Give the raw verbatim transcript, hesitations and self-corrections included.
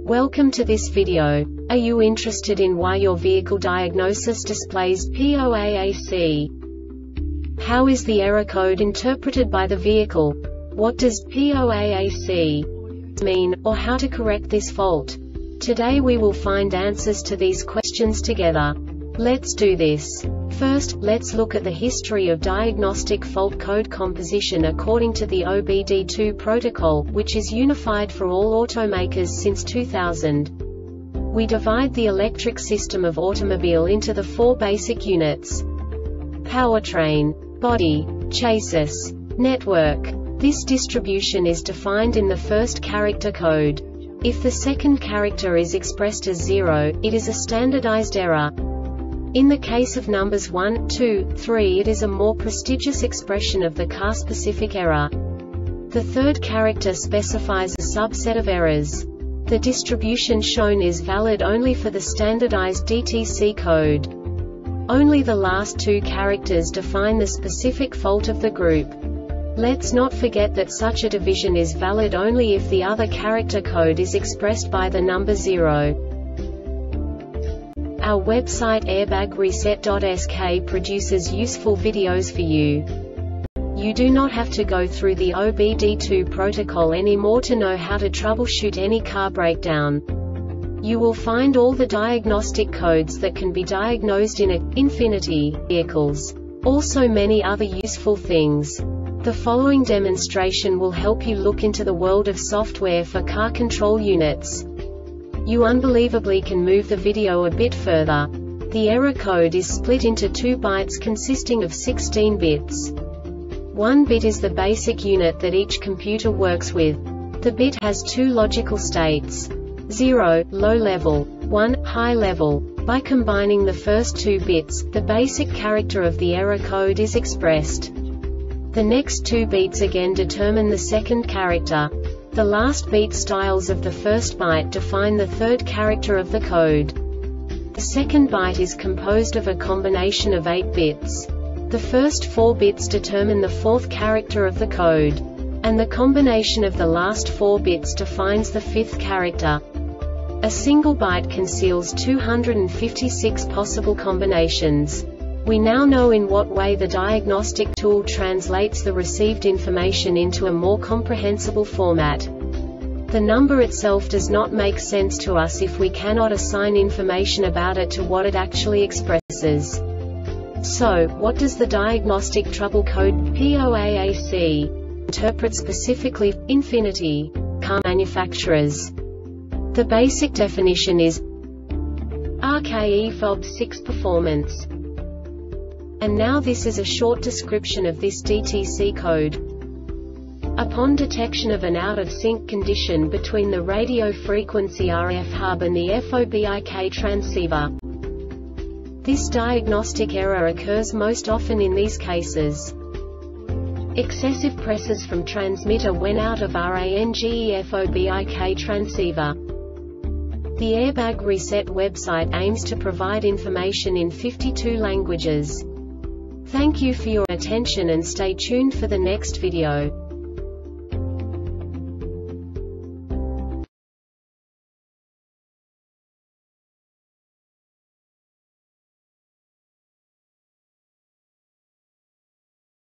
Welcome to this video. Are you interested in why your vehicle diagnosis displays P O A A C? How is the error code interpreted by the vehicle? What does P O A A C mean, or how to correct this fault? Today we will find answers to these questions together. Let's do this. First, let's look at the history of diagnostic fault code composition according to the O B D two protocol, which is unified for all automakers since two thousand. We divide the electric system of automobile into the four basic units: powertrain, body, chassis, network. This distribution is defined in the first character code. If the second character is expressed as zero, it is a standardized error. In the case of numbers one, two, three, it is a more prestigious expression of the car-specific error. The third character specifies a subset of errors. The distribution shown is valid only for the standardized D T C code. Only the last two characters define the specific fault of the group. Let's not forget that such a division is valid only if the other character code is expressed by the number zero. Our website airbag reset dot S K produces useful videos for you. You do not have to go through the O B D two protocol anymore to know how to troubleshoot any car breakdown. You will find all the diagnostic codes that can be diagnosed in a Infiniti vehicles. Also many other useful things. The following demonstration will help you look into the world of software for car control units. You unbelievably can move the video a bit further. The error code is split into two bytes consisting of sixteen bits. One bit is the basic unit that each computer works with. The bit has two logical states: zero, low level, one, high level. By combining the first two bits, the basic character of the error code is expressed. The next two bits again determine the second character. The last beat styles of the first byte define the third character of the code. The second byte is composed of a combination of eight bits. The first four bits determine the fourth character of the code. And the combination of the last four bits defines the fifth character. A single byte conceals two hundred fifty-six possible combinations. We now know in what way the diagnostic tool translates the received information into a more comprehensible format. The number itself does not make sense to us if we cannot assign information about it to what it actually expresses. So, what does the diagnostic trouble code P O A A C interpret specifically for Infiniti car manufacturers? The basic definition is R K E F O B six performance. And now this is a short description of this D T C code. Upon detection of an out-of-sync condition between the radio frequency R F hub and the F O B I K transceiver. This diagnostic error occurs most often in these cases: excessive presses from transmitter when out of range F O B I K transceiver. The Airbag Reset website aims to provide information in fifty-two languages. Thank you for your attention and stay tuned for the next video.